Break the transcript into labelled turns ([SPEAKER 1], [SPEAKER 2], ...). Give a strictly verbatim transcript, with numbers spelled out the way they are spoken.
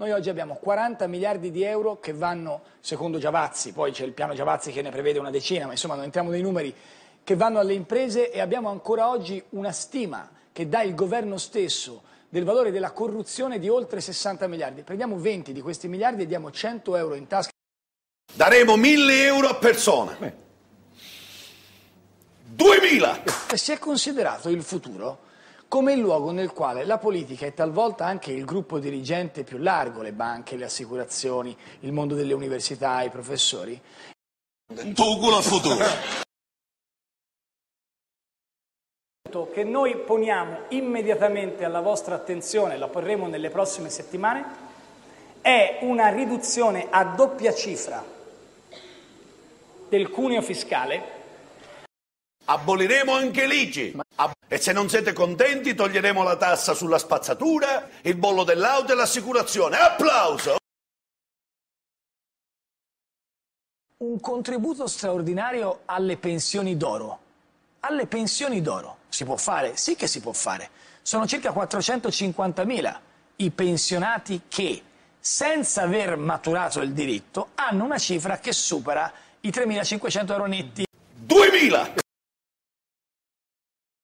[SPEAKER 1] Noi oggi abbiamo quaranta miliardi di euro che vanno, secondo Giavazzi, poi c'è il piano Giavazzi che ne prevede una decina, ma insomma non entriamo nei numeri, che vanno alle imprese, e abbiamo ancora oggi una stima che dà il governo stesso del valore della corruzione di oltre sessanta miliardi. Prendiamo venti di questi miliardi e diamo cento euro in tasca.
[SPEAKER 2] Daremo mille euro a persona. Beh. duemila!
[SPEAKER 1] Si è considerato il futuro come il luogo nel quale la politica e talvolta anche il gruppo dirigente più largo, le banche, le assicurazioni, il mondo delle università, i professori.
[SPEAKER 2] Tu culo al futuro.
[SPEAKER 1] Che noi poniamo immediatamente alla vostra attenzione, la porremo nelle prossime settimane, è una riduzione a doppia cifra del cuneo fiscale.
[SPEAKER 2] Aboliremo anche l'I C I e se non siete contenti toglieremo la tassa sulla spazzatura, il bollo dell'auto e l'assicurazione. Applauso!
[SPEAKER 1] Un contributo straordinario alle pensioni d'oro. Alle pensioni d'oro. Si può fare? Sì che si può fare. Sono circa quattrocentocinquantamila i pensionati che, senza aver maturato il diritto, hanno una cifra che supera i tremilacinquecento euro netti.
[SPEAKER 2] duemila!